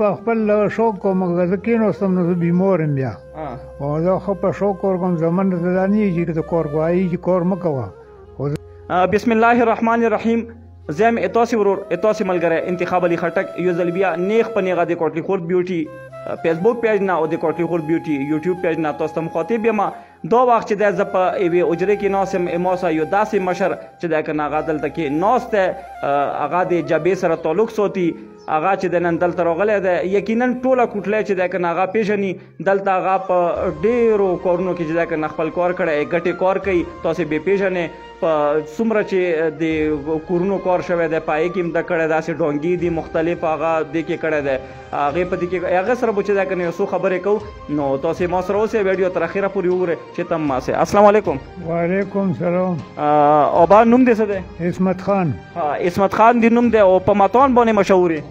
په خپل شوق کوم زه کېناستم نو زه بیمار یم بیا او زه خو په شوق کار کوم زمن ته دا نه یي چې د کار کوایي چې کار مه کوه. بسم الله الرحمن الرحیم. زه یم اتاسې ورور اتاسې ملګری انتخاب علي خټک یو ځل بیا نیغ په نیغه د کوټلي خور بیوټي فیسبوک پیج نه او د کوټلي خور بیوټي یوټیوب پیج نه تاسو ته مخاطب یم. دا وخت چې دی زه په یوې حجرې کې ناست یم ما سره یو داسې مشر چې دی که نه هغه دلته کې ناست دی هغه د جبهې سره تعلق ساتي هغه چې د نن دلته راغلی دی یقینا ټوله کوټلی چې دی که نه هغه پېژني دلته هغه په ډېرو کارونو کې چې دی که نه خپل کار کړی ګټې کار کوي تاسې بې پېژنې په څومره چې د کورونو کار شوی دی په هغې کې هم ده کړی داسې ډونګي دي مختلف هغه دې کې کړی دی هغې په دې کې هغه سره به چې دی که نه یو څو خبرې کوو نو تاسې ما سره اوسئ ویډیو تر اخره پورې وګورئ چې ته هم ماسئ. السلام علیکم. وعلیکم سلام. ابا نوم دې څه دی؟ عصمت خان. عصمت خان دې نوم دی او په متان باندې مشهور یې؟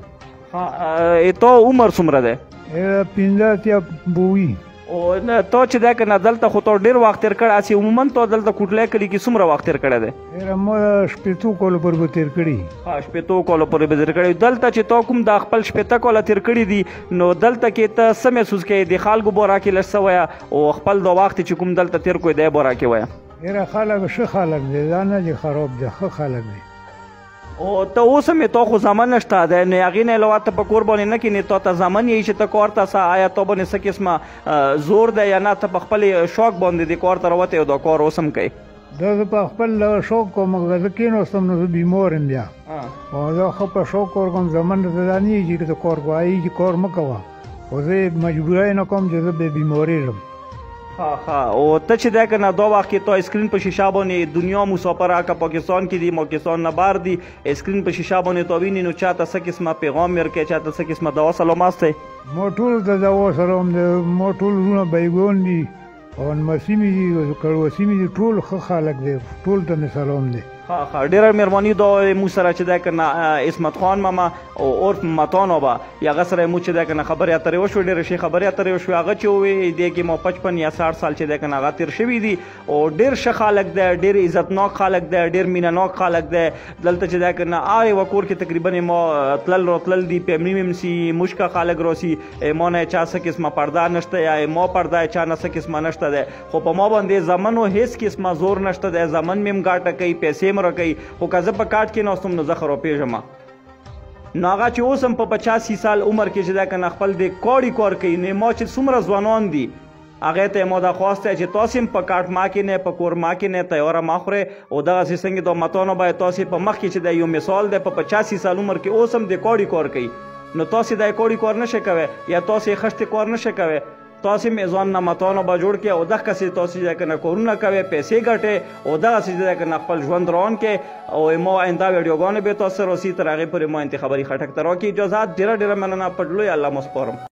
او تا عمر څومره دی؟ 15 بوي. او ته چې دی که نه دلته خو تا ډېر وخت تېر کړی هسې عموما تا دلته کوټلی کلي کې څومره وخت تېر کړی دی؟ ما 15 کاله پورې به تېر کړي. 15 کاله پورې به تېر کړی. دلته چې تا کوم دا خپل 15 کاله تېر کړي دي نو دلته کې ته څه محسوس کوې د خلکو باره کې لږ څه وایه او خپل دا وخت چې کوم دلته تېر کړی دی باره کې وایه. ډېره خلک ښه خلک دی دا نه چې خراب دی ښه خلک دی. او ته اوس هم تا خو زامن شته دی نو هغې نه علاوه ته په کور باندې نه کښېنې تا ته زامن یې چې ته کار ته څه آیا تا باندې څه قسمه زور دی یا نه ته په خپلې شوق باندې د کار ته راوتی او دا کار اوس هم کوې؟ دا زه په خپل شوق کوم زه کېناستم نو زه بیمار یم بیا او زه ښه په شوق کار کوم زمن ته دا نه یي چې د کار کوایي چې کار مه کوه خو زه مجبورۍ نه کوم چې زه بې بیمارېږم. او ته چې دی که نه دا وخت کې تا اسکرین په شیشه باندې دنیا مسافره که پاکستان کې دي پاکستان نه بهر دي اسکرین په شیشه باندې تا ویني نو چاته څه قسمه پیغام ورکوې چاته څه قسمه دوا سلامات دی؟ ما ټولو ته دوا سلام دی ما ټول وروڼه بیګون دي او نمسیمې دي کړوسیمې دي ټول ښه خلک دی ټول ته مې سلام دی. ډېره مهرباني دا موږ سره چې دی که نه عصمت خان ماما او عرف متان آبا هغه سره موږ چې دی که نه خبرې اترې وشوې ډېرې ښې خبرې اترې وشوې هغه چې ووې دې کې ما 55 یا 60 سال چې دی که نه هغه تېر شوي دي او ډېر ښه خلک دی ډېر عزتناک خلک دی ډېر مینهناک خلک دی دلته چې دی که نه هر یوه کور کې تقریبا ما تلل راتلل دي فیملي مې سي موږ خلک راسي ما نه چا څه قسمه پرده نشته یا ما پرده چا نه څه قسمه نشته دی خو په ما باندې زمنو هېڅ قسمه زور نشته دی زمن مې هم ګاټه کوي پیسې مره کوي خو که زه په کاټ کې ناستم نو زه خو راپېژم نو هغه چې اوس هم په 85 سال عمر کې چې دی که نه خپل د کاړي کار کوي نو ما چې څومره ځوانان دي هغې ته یې ما دا خواست دی چې تاسې هم په کاټ ما کې نه په کور ما کې نه تیاره ما خورئ او دغسې څنګه دا متانو باید تاسې په مخ کې چې دی یو مثال دی په 85 سال عمر کې اوس هم د کاړي کار کوي نو تاسې دا کاړي کار نه شئ کوی یا تاسې خښتې کار نه شئ کوی تاسې هم ځان نه متانو به جوړ کړئ او دغسې تاسې چې دی که نه کارونه کوئ پیسې ګټئ او دغسې چې دی که نه خپل ژوند روان کړئ او ما آینده ویډیوګانې به تاسو سره رسي تر هغې پورې ما انتخاب علي خټک ته راکړي اجازات ډېره ډېره مننه په لوی الله مو سپارم.